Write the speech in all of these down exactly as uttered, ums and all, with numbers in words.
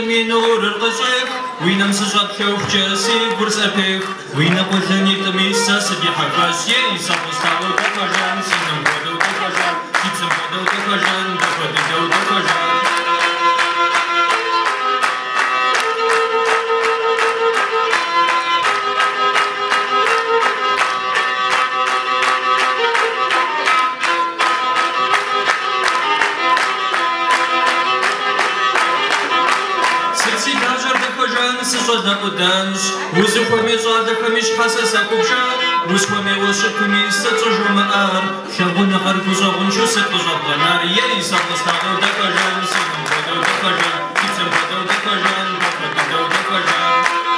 تمينور القصيف وين مسجد كوف جاسي برس أبيخ وين قجني تميسا سدي حفاسي يسافر ستاو دكاجان سنم بدو دكاجان يتسم بدو دكاجان دكاجان دكاجان Созда куданш, узухами зодахами шхаса сакубша, узухами вошакуми сацужума ар, шагуна харкузагун шусет кузагунар, ей сапостагу дакажан, синам бодо дакажан, кицам бодо дакажан, дакадо дакажан.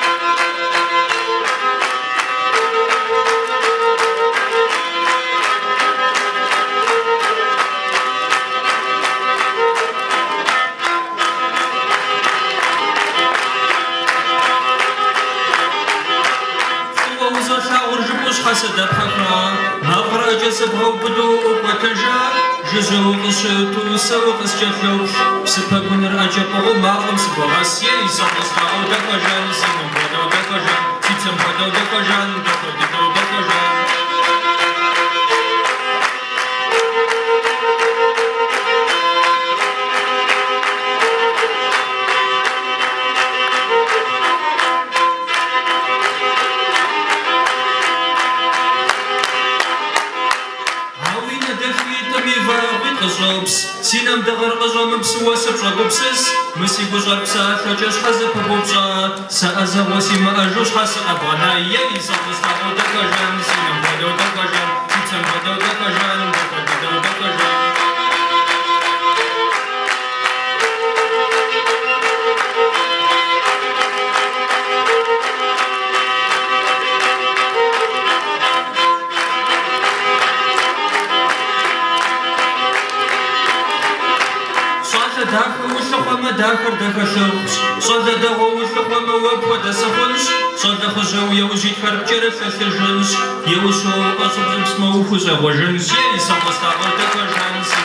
حسد حقا نغرى جسبها وبدو وكجا جزو قصتو سوق اسجفلو سبقون الأجابة ومعهم سبغاسية يسقصتاو دكاجان سينم بدو دكاجان تيتم بدو دكاجان دكاجان دكاجان سينام دغر قزوم بسوا سبشا قبسس مسي قزر بسا حجاش حزب بوبشا سأزا وسيما أجوش حس أبغانا يلي سقصتاو دكاجان سينام بدو دكاجان تيتم بدو دكاجان دكاجان دكاجان داخل وشلخوما داخل داخل شخص صدى دغو وشلخوما وابو دسخنش صدى خزو يوزيد خرب جرف الجنس يوزو أصبح اسمه فوزا وجنس يلي سقصتاو دكاجان